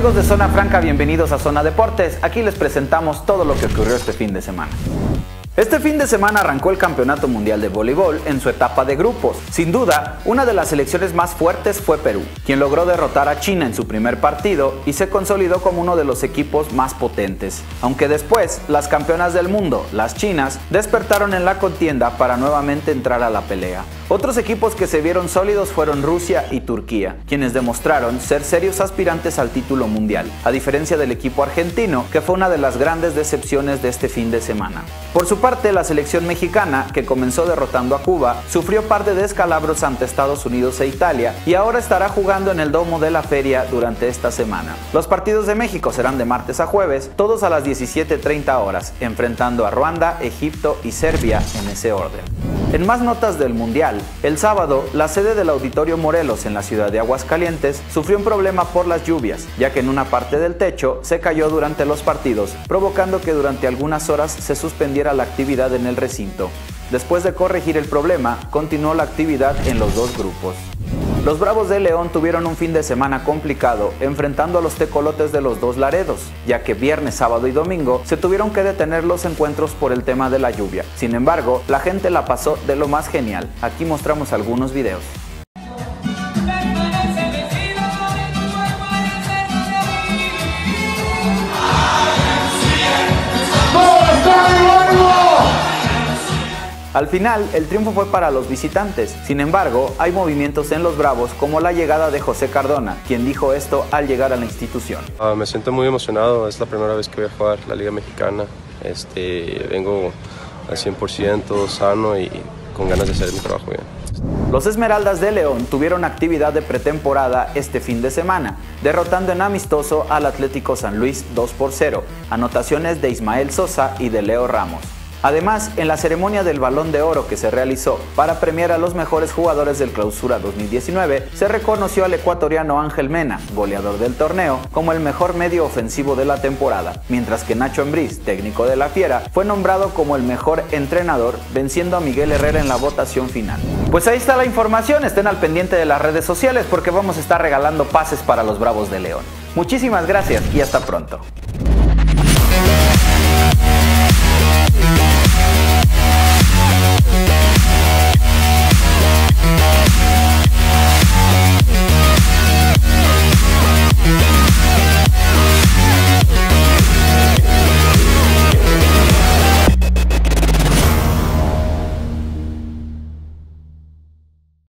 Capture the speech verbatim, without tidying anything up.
amigos de Zona Franca? Bienvenidos a Zona Deportes. Aquí les presentamos todo lo que ocurrió este fin de semana. Este fin de semana arrancó el Campeonato Mundial de Voleibol en su etapa de grupos. Sin duda, una de las selecciones más fuertes fue Perú, quien logró derrotar a China en su primer partido y se consolidó como uno de los equipos más potentes. Aunque después, las campeonas del mundo, las chinas, despertaron en la contienda para nuevamente entrar a la pelea. Otros equipos que se vieron sólidos fueron Rusia y Turquía, quienes demostraron ser serios aspirantes al título mundial, a diferencia del equipo argentino, que fue una de las grandes decepciones de este fin de semana. Por su parte, la selección mexicana, que comenzó derrotando a Cuba, sufrió par de descalabros ante Estados Unidos e Italia y ahora estará jugando en el domo de la feria durante esta semana. Los partidos de México serán de martes a jueves, todos a las diecisiete treinta horas, enfrentando a Ruanda, Egipto y Serbia en ese orden. En más notas del Mundial, el sábado, la sede del Auditorio Morelos en la ciudad de Aguascalientes sufrió un problema por las lluvias, ya que en una parte del techo se cayó durante los partidos, provocando que durante algunas horas se suspendiera la actividad en el recinto. Después de corregir el problema, continuó la actividad en los dos grupos. Los Bravos de León tuvieron un fin de semana complicado, enfrentando a los tecolotes de los dos Laredos, ya que viernes, sábado y domingo se tuvieron que detener los encuentros por el tema de la lluvia. Sin embargo, la gente la pasó de lo más genial. Aquí mostramos algunos videos. Al final, el triunfo fue para los visitantes. Sin embargo, hay movimientos en los Bravos, como la llegada de José Cardona, quien dijo esto al llegar a la institución. Uh, me siento muy emocionado, es la primera vez que voy a jugar la Liga Mexicana. Este, vengo al cien por ciento sano y con ganas de hacer mi trabajo bien. Los Esmeraldas de León tuvieron actividad de pretemporada este fin de semana, derrotando en amistoso al Atlético San Luis dos por cero, anotaciones de Ismael Sosa y de Leo Ramos. Además, en la ceremonia del Balón de Oro que se realizó para premiar a los mejores jugadores del Clausura dos mil diecinueve, se reconoció al ecuatoriano Ángel Mena, goleador del torneo, como el mejor medio ofensivo de la temporada, mientras que Nacho Ambriz, técnico de la Fiera, fue nombrado como el mejor entrenador, venciendo a Miguel Herrera en la votación final. Pues ahí está la información, estén al pendiente de las redes sociales porque vamos a estar regalando pases para los Bravos de León. Muchísimas gracias y hasta pronto.